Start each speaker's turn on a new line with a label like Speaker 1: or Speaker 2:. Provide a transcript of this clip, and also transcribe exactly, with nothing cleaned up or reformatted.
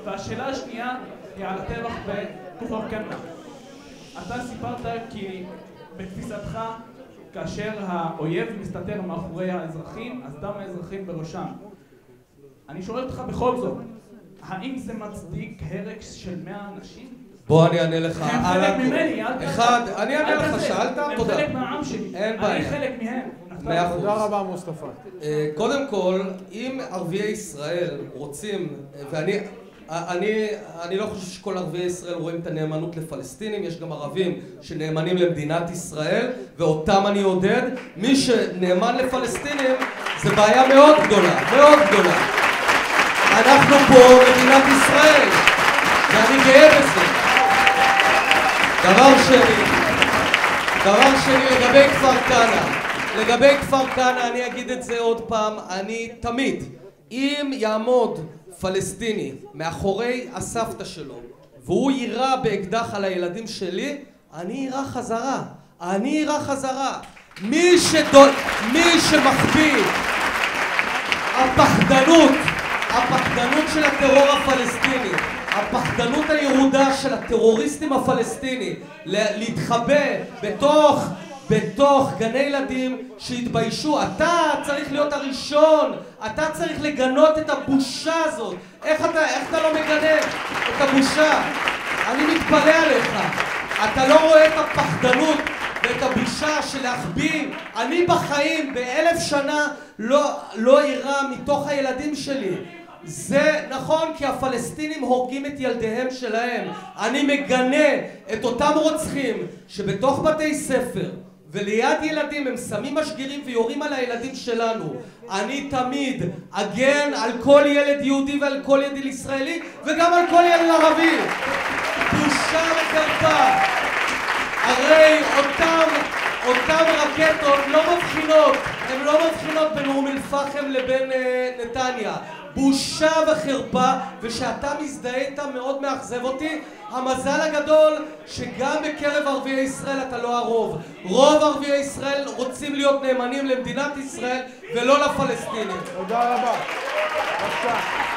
Speaker 1: והשאלה השנייה היא על הטבח בכפר כנא. אתה סיפרת כי בתפיסתך, כאשר האויב מסתתר מאחורי האזרחים, אז דם האזרחים בראשם. אני שואל אותך בכל זאת, האם זה מצדיק הרג של מאה אנשים?
Speaker 2: בוא אני אענה לך.
Speaker 1: הם חלק ממני, אל תעשה.
Speaker 2: אחד, אני אענה לך, שאלת? תודה.
Speaker 1: הם חלק מהעם שלי.
Speaker 2: אין בעיה.
Speaker 1: אני חלק מהם.
Speaker 2: מאה אחוז.
Speaker 3: תודה רבה מוסטפא.
Speaker 2: קודם כל, אם ערביי ישראל רוצים, ואני אני, אני לא חושב שכל ערביי ישראל רואים את הנאמנות לפלסטינים, יש גם ערבים שנאמנים למדינת ישראל, ואותם אני עודד. מי שנאמן לפלסטינים זה בעיה מאוד גדולה, מאוד גדולה. אנחנו פה מדינת ישראל, ואני גאה בזה. דבר שני, דבר שני לגבי כפר כנא. לגבי כפר כנא, אני אגיד את זה עוד פעם, אני תמיד, אם יעמוד פלסטיני מאחורי הסבתא שלו והוא יירה באקדח על הילדים שלי, אני יירה חזרה. אני יירה חזרה. מי שדול... מי שמחביא הפחדנות, הפחדנות של הטרור הפלסטיני, הפחדנות הירודה של הטרוריסטים הפלסטינים להתחבא בתוך בתוך גני ילדים שהתביישו. אתה צריך להיות הראשון, אתה צריך לגנות את הבושה הזאת. איך אתה, איך אתה לא מגנה את הבושה? אני מתפלא עליך. אתה לא רואה את הפחדנות ואת הבושה של להחביא. אני בחיים באלף שנה לא, לא אירה מתוך הילדים שלי. זה נכון, כי הפלסטינים הורגים את ילדיהם שלהם. אני מגנה את אותם רוצחים שבתוך בתי ספר וליד ילדים הם שמים משגירים ויורים על הילדים שלנו. אני תמיד אגן על כל ילד יהודי ועל כל ילד ישראלי וגם על כל ילד ערבי. בושה וחרפה. הרי אותם, אותם רקטות לא מבחינות, הן לא מבחינות בין אום אל-פחם לבין אה, נתניה. בושה וחרפה, ושאתה מזדהה איתה מאוד מאכזב אותי. המזל הגדול שגם בקרב ערביי ישראל אתה לא הרוב. רוב ערביי ישראל רוצים להיות נאמנים למדינת ישראל ולא לפלסטינים.
Speaker 3: תודה רבה. בבקשה.